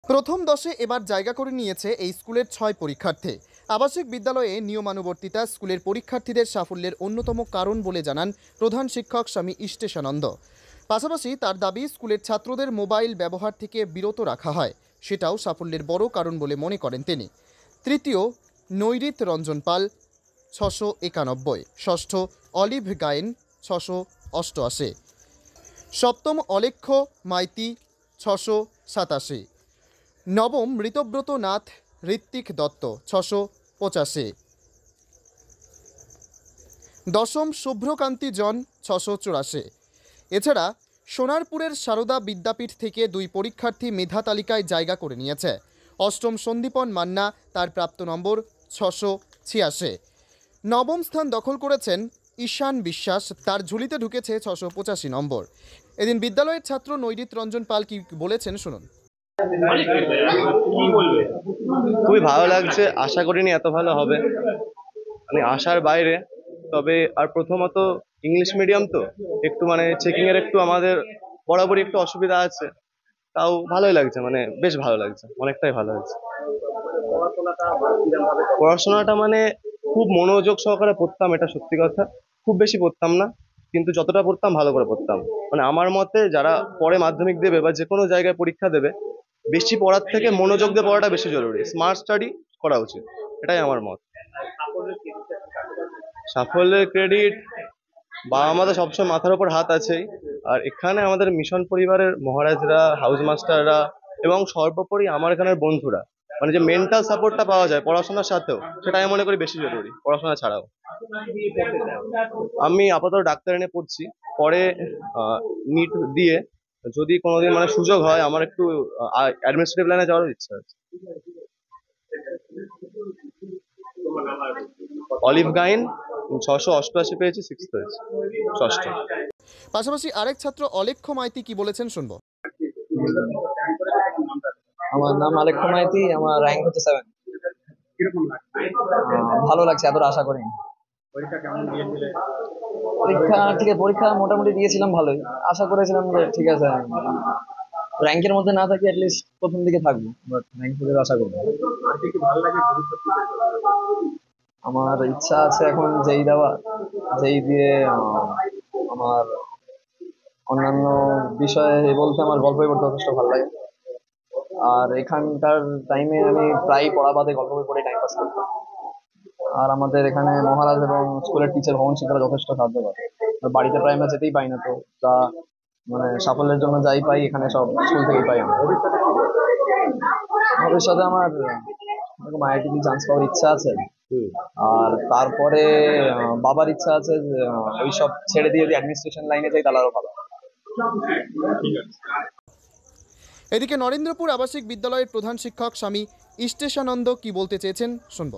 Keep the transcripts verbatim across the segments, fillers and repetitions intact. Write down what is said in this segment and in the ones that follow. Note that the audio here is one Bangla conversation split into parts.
প্রথম দশে এবার জায়গা করে নিয়েছে এই স্কুলের ছয় পরীক্ষার্থী। আবাসিক বিদ্যালয়ে নিয়মানুবর্তিতা স্কুলের পরীক্ষার্থীদের সাফল্যের অন্যতম কারণ বলে জানান প্রধান শিক্ষক স্বামী ইষ্টেশানন্দ। পাশাপাশি তার দাবি স্কুলের ছাত্রদের মোবাইল ব্যবহার থেকে বিরত রাখা হয়, সেটাও সাফল্যের বড় কারণ বলে মনে করেন তিনি। তৃতীয় নৈরিত রঞ্জন পাল ছশো একানব্বই, ষষ্ঠ অলিভ গায়েন ছশো অষ্টআশি, সপ্তম অলেখ্য মাইতি ছশো সাতাশি, নবম ঋতব্রত নাথ ঋত্বিক দত্ত ছশো পঁচাশি, দশম শুভ্রকান্তি জন ছশো চুরাশি। এছাড়া সোনারপুরের সারদা বিদ্যাপীঠ থেকে দুই পরীক্ষার্থী মেধা তালিকায় জায়গা করে নিয়েছে। অষ্টম সন্দীপন মান্না, তার প্রাপ্ত নম্বর ছশো ছিয়াশি। নবম স্থান দখল করেছেন ঈশান বিশ্বাস, তার ঝুলিতে ঢুকেছে ছশো পঁচাশি নম্বর। এদিন বিদ্যালয়ের ছাত্র নৈরিত রঞ্জন পাল কি বলেছেন শুনুন। খুবই ভালো লাগছে, আশা করিনি এত ভালো হবে, মানে আশার বাইরে। তবে আর প্রথমত ইংলিশ মিডিয়াম তো একটু মানে চেকিং এর একটু আমাদের বরাবরই একটু অসুবিধা আছে, তাও ভালোই লাগছে, মানে বেশ ভালো লাগছে, অনেকটাই ভালো লাগছে। পড়াশোনাটা মানে খুব মনোযোগ সহকারে পড়তাম, এটা সত্যি কথা। খুব বেশি পড়তাম না, কিন্তু যতটা পড়তাম ভালো করে পড়তাম। মানে আমার মতে যারা পরে মাধ্যমিক দেবে বা যে কোনো জায়গায় পরীক্ষা দেবে, বেশি পড়ার থেকে মনোযোগ দিয়ে পড়াটা বেশি জরুরি, স্মার্ট স্টাডি করা উচিত, এটাই আমার মত। সাফল্যের ক্রেডিট বাবা মাদের সবসময় মাথার উপর হাত আছেই, আর এখানে আমাদের মিশন পরিবারের মহারাজরা, হাউস মাস্টাররা এবং সর্বোপরি আমার এখানের বন্ধুরা, মানে যে মেন্টাল সাপোর্টটা পাওয়া যায় পড়াশোনার সাথেও, সেটা আমি মনে করি বেশি জরুরি পড়াশোনা ছাড়াও। আমি আপাতত ডাক্তার এনে পড়ছি, পরে নিট দিয়ে যদি কোনোদিন মানে সুযোগ হয় আমার একটু অ্যাডমিনিস্ট্রেটিভ লাইনে যাওয়ার ইচ্ছা আছে। অলিভ গাইন ছশো অষ্টআশি পেয়েছি, সিক্সথ হয়েছে, ষষ্ঠ। পাশাপাশি আরেক ছাত্র অলেখ্য মাইতি কি বলেছেন শুনবো। আমার নাম আলেখ্য মাইতি, আমার র্যাঙ্ক হচ্ছে সেভেন। ভালো লাগছে, এতটা আশা করিনি। পরীক্ষা ঠিক আছে, পরীক্ষা মোটামুটি দিয়েছিলাম ভালোই, আশা করেছিলাম যে ঠিক আছে র্যাঙ্কের মধ্যে না থাকি অ্যাটলিস্ট প্রথম দিকে থাকবো, বাট র্যাঙ্ক থেকে আশা করবো। আমার ইচ্ছা আছে এখন যেই দেওয়া, যেই দিয়ে আমার অন্যান্য বিষয়ে বলতে আমার গল্প বই পড়তে যথেষ্ট ভালো লাগে, আর এখানকার টাইমে আমি প্রায় পড়া বাদে গল্প বই পড়ে টাইম পাস করতাম। আর আমাদের এখানে মহারাজ এবং স্কুলের টিচার ভবন শিক্ষারা যথেষ্ট সাহায্য করে, বাড়িতে প্রায় আমরা যেতেই পাই না, তো তা মানে সাফল্যের জন্য যাই পাই এখানে সব স্কুল থেকেই পাই। আমরা ভবিষ্যতে আমার এরকম আইআইটি চান্স পাওয়ার ইচ্ছা আছে, আর তারপরে বাবার ইচ্ছা আছে যে ওই সব ছেড়ে দিয়ে যদি অ্যাডমিনিস্ট্রেশন লাইনে যাই তাহলে আরো ভালো। এদিকে নরেন্দ্রপুর আবাসিক বিদ্যালয়ের প্রধান শিক্ষক স্বামী ইষ্টেশানন্দ কি বলতে চেয়েছেন শুনবো।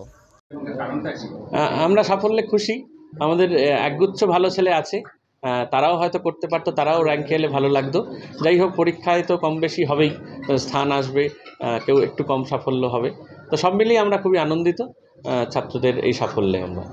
আমরা সাফল্যে খুশি, আমাদের একগুচ্ছ ভালো ছেলে আছে, তারাও হয়তো করতে পারতো, তারাও র্যাঙ্কে এলে ভালো লাগতো। যাই হোক, পরীক্ষায় তো কম বেশি হবেই, স্থান আসবে, কেউ একটু কম সাফল্য হবে, তো সব মিলিয়ে আমরা খুবই আনন্দিত ছাত্রদের এই সাফল্যে। আমরা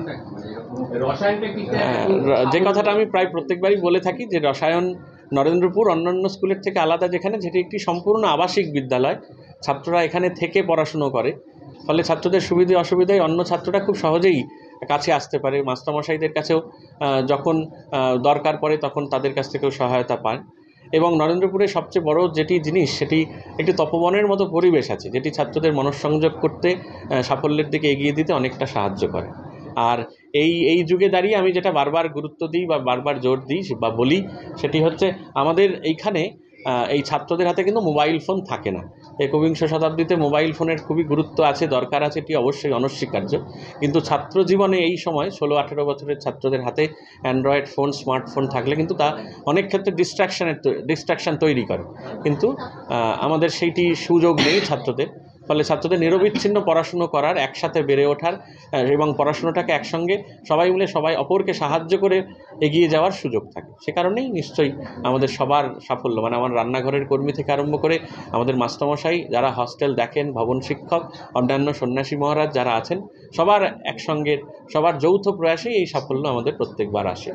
যে কথাটা আমি প্রায় প্রত্যেকবারই বলে থাকি যে রসায়ন নরেন্দ্রপুর অন্যান্য স্কুলের থেকে আলাদা, যেখানে যেটি একটি সম্পূর্ণ আবাসিক বিদ্যালয়, ছাত্ররা এখানে থেকে পড়াশুনো করে, ফলে ছাত্রদের সুবিধে অসুবিধায় অন্য ছাত্ররা খুব সহজেই কাছে আসতে পারে, মাস্টারমশাইদের কাছেও যখন দরকার পড়ে তখন তাদের কাছ থেকেও সহায়তা পায়। এবং নরেন্দ্রপুরের সবচেয়ে বড় যেটি জিনিস, সেটি একটি তপবনের মতো পরিবেশ আছে, যেটি ছাত্রদের মনঃসংযোগ করতে, সাফল্যের দিকে এগিয়ে দিতে অনেকটা সাহায্য করে। আর এই এই যুগে দাঁড়িয়ে আমি যেটা বারবার গুরুত্ব দিই বা বারবার জোর দিই বা বলি, সেটি হচ্ছে আমাদের এইখানে এই ছাত্রদের হাতে কিন্তু মোবাইল ফোন থাকে না। একবিংশ শতাব্দীতে মোবাইল ফোনের খুবই গুরুত্ব আছে, দরকার আছে, এটি অবশ্যই অনস্বীকার্য, কিন্তু ছাত্র জীবনে এই সময় ষোলো আঠেরো বছরের ছাত্রদের হাতে অ্যান্ড্রয়েড ফোন, স্মার্টফোন থাকলে কিন্তু তা অনেক ক্ষেত্রে ডিস্ট্রাকশানের ডিস্ট্রাকশান তৈরি করে, কিন্তু আমাদের সেইটি সুযোগ নেই ছাত্রদের। ফলে ছাত্রদের নিরবিচ্ছিন্ন পড়াশুনো করার, একসাথে বেড়ে ওঠার এবং পড়াশুনোটাকে একসঙ্গে সবাই মিলে সবাই অপরকে সাহায্য করে এগিয়ে যাওয়ার সুযোগ থাকে। সে কারণেই নিশ্চয়ই আমাদের সবার সাফল্য, মানে আমার রান্নাঘরের কর্মী থেকে আরম্ভ করে আমাদের মাস্টারমশাই যারা হস্টেল দেখেন, ভবন শিক্ষক, অন্যান্য সন্ন্যাসী মহারাজ যারা আছেন, সবার একসঙ্গে সবার যৌথ প্রয়াসেই এই সাফল্য আমাদের প্রত্যেকবার আসে।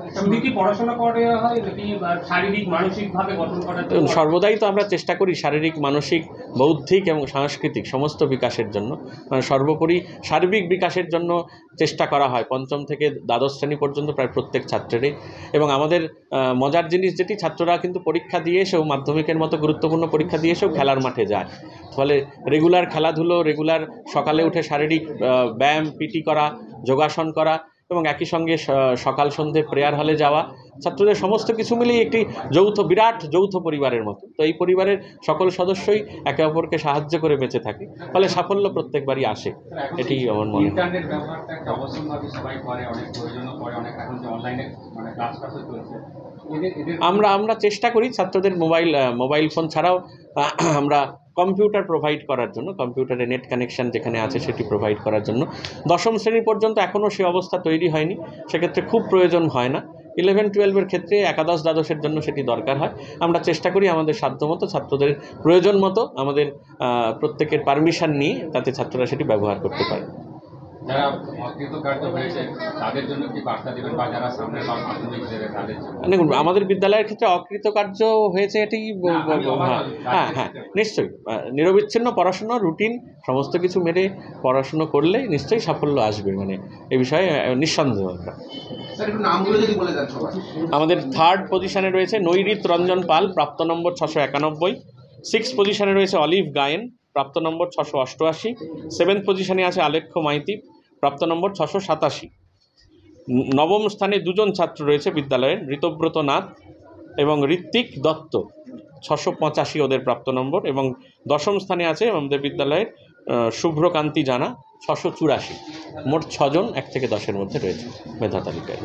সর্বদাই তো আমরা চেষ্টা করি শারীরিক, মানসিক, বৌদ্ধিক এবং সাংস্কৃতিক সমস্ত বিকাশের জন্য, মানে সর্বোপরি সার্বিক বিকাশের জন্য চেষ্টা করা হয় পঞ্চম থেকে দ্বাদশ শ্রেণী পর্যন্ত প্রায় প্রত্যেক ছাত্রেরই। এবং আমাদের মজার জিনিস যেটি, ছাত্ররা কিন্তু পরীক্ষা দিয়ে এসেও, মাধ্যমিকের মতো গুরুত্বপূর্ণ পরীক্ষা দিয়ে এসেও খেলার মাঠে যায়। ফলে রেগুলার খেলাধুলো, রেগুলার সকালে উঠে শারীরিক ব্যায়াম, পিটি করা, যোগাসন করা এবং একই সঙ্গে সকাল সন্ধে প্রেয়ার হলে যাওয়া, ছাত্রদের সমস্ত কিছু মিলিয়ে একটি যৌথ, বিরাট যৌথ পরিবারের মতো। তো এই পরিবারের সকল সদস্যই একে অপরকে সাহায্য করে বেঁচে থাকে, ফলে সাফল্য প্রত্যেকবারই আসে, এটি আমার মনে হয়। আমরা আমরা চেষ্টা করি ছাত্রদের মোবাইল মোবাইল ফোন ছাড়াও আমরা কম্পিউটার প্রোভাইড করার জন্য, কম্পিউটারে নেট কানেকশান যেখানে আছে সেটি প্রোভাইড করার জন্য। দশম শ্রেণী পর্যন্ত এখনও সে অবস্থা তৈরি হয়নি, সেক্ষেত্রে খুব প্রয়োজন হয় না। ইলেভেন টুয়েলভের ক্ষেত্রে একাদশ দ্বাদশের জন্য সেটি দরকার হয়। আমরা চেষ্টা করি আমাদের সাধ্যমতো ছাত্রদের প্রয়োজন মতো আমাদের প্রত্যেকের পারমিশন নিয়ে তাতে ছাত্ররা সেটি ব্যবহার করতে পারে। যারা অকৃতকার্য হয়েছে তাদের জন্য কি বার্তা দেবেন, বা যারা সামনে মাধ্যমিক দেবে তাদের জন্য? দেখুন, আমাদের বিদ্যালয়ের ক্ষেত্রে অকৃতকার্য হয়েছে এটি, হ্যাঁ হ্যাঁ নিশ্চয়ই নিরবিচ্ছিন্ন পড়াশুনো, রুটিন সমস্ত কিছু মেরে পড়াশুনো করলে নিশ্চয়ই সাফল্য আসবে, মানে এ বিষয়ে নিঃসন্দেহ। আমাদের থার্ড পজিশনে রয়েছে নৈরিত রঞ্জন পাল, প্রাপ্ত নম্বর ছশো একানব্বই। সিক্স পজিশনে রয়েছে অলিভ গায়েন, প্রাপ্ত নম্বর ছশো অষ্টআশি। সেভেন্থ পজিশনে আছে আলেখ্য মাইতি, প্রাপ্ত নম্বর ছশো সাতাশি। নবম স্থানে দুজন ছাত্র রয়েছে বিদ্যালয়ের, ঋতব্রত নাথ এবং ঋত্বিক দত্ত, ছশো পঁচাশি ওদের প্রাপ্ত নম্বর। এবং দশম স্থানে আছে আমাদের বিদ্যালয়ের শুভ্রকান্তি জানা, ছশো চুরাশি। মোট ছজন এক থেকে দশের মধ্যে রয়েছে মেধা তালিকায়।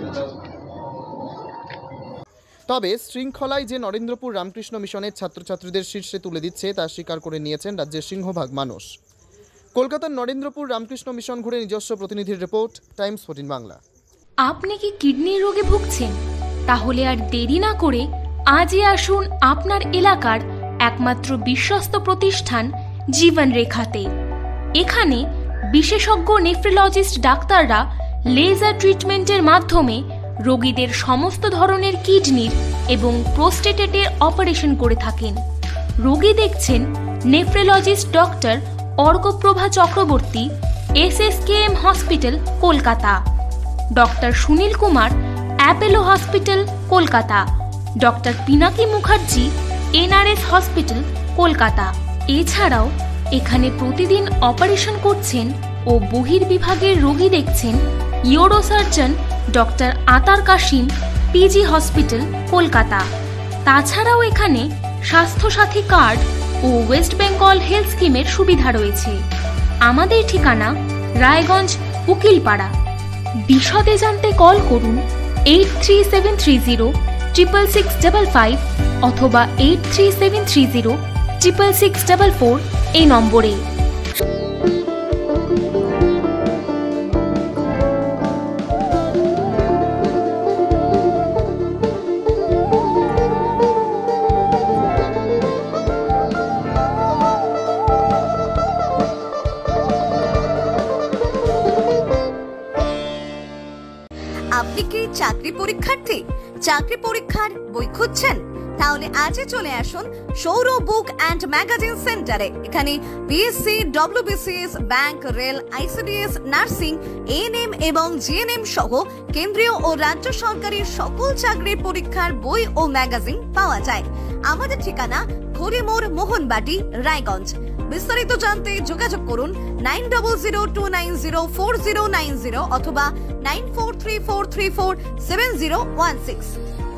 তবে শৃঙ্খলায় যে নরেন্দ্রপুর রামকৃষ্ণ মিশনের ছাত্রছাত্রীদের শীর্ষে তুলে দিচ্ছে তা স্বীকার করে নিয়েছেন রাজ্যের সিংহভাগ মানুষ। কলকাতার নরেন্দ্রপুর রামকৃষ্ণ মিশন ঘুরে নিজস্ব প্রতিনিধির রিপোর্ট, টাইমস ফোরটিন বাংলা। আপনি কি কিডনির রোগে ভুগছেন? তাহলে আর দেরি না করে আজই আসুন আপনার এলাকার একমাত্র বিশ্বস্ত প্রতিষ্ঠান জীবন রেখাতে। এখানে বিশেষজ্ঞ নেফ্রোলজিস্ট ডাক্তাররা লেজার ট্রিটমেন্টের মাধ্যমে রোগীদের সমস্ত ধরনের কিডনির এবং প্রোস্টেটেটের অপারেশন করে থাকেন। রোগী দেখছেন nephrologist doctor Arkaprava Chakraborty, S S K M hospital, Kolkata. Doctor Sunil Kumar, Apollo hospital, Kolkata. Doctor Pinaki Mukherjee, N R S hospital, Kolkata. এছাড়াও এখানে প্রতিদিন অপারেশন করছেন ও বহির্বিভাগের রোগী দেখছেন ইউরোসার্জন ডক্টর আতার কাশিম, পিজি হসপিটাল, কলকাতা। তাছাড়াও এখানে স্বাস্থ্যসাথী কার্ড ও ওয়েস্ট বেঙ্গল হেলথ স্কিমের সুবিধা রয়েছে। আমাদের ঠিকানা রায়গঞ্জ, উকিলপাড়া। বিশদে জানতে কল করুন eight three seven three zero triple six double five অথবা eight three seven three zero triple six double four এই নম্বরে। আপনি কি চাকরি পরীক্ষার্থী? চাকরি পরীক্ষার বই খুঁজছেন? তাহলে আজই চলে আসুন সৌর বুক অ্যান্ড ম্যাগাজিন সেন্টারে। এখানে PSC, WBCS, bank, rail, ICDS, nursing, ANM এবং জিএনএম সহ কেন্দ্রীয় ও রাজ্য সরকারের সকল চাকরির পরীক্ষার বই ও ম্যাগাজিন পাওয়া যায়। আমাদের ঠিকানা খড়িমোড়, মোহনবাটি, রায়গঞ্জ। বিস্তারিত জানতে যোগাযোগ করুন nine double zero two nine zero four zero nine zero অথবা nine four three four three four seven zero one six.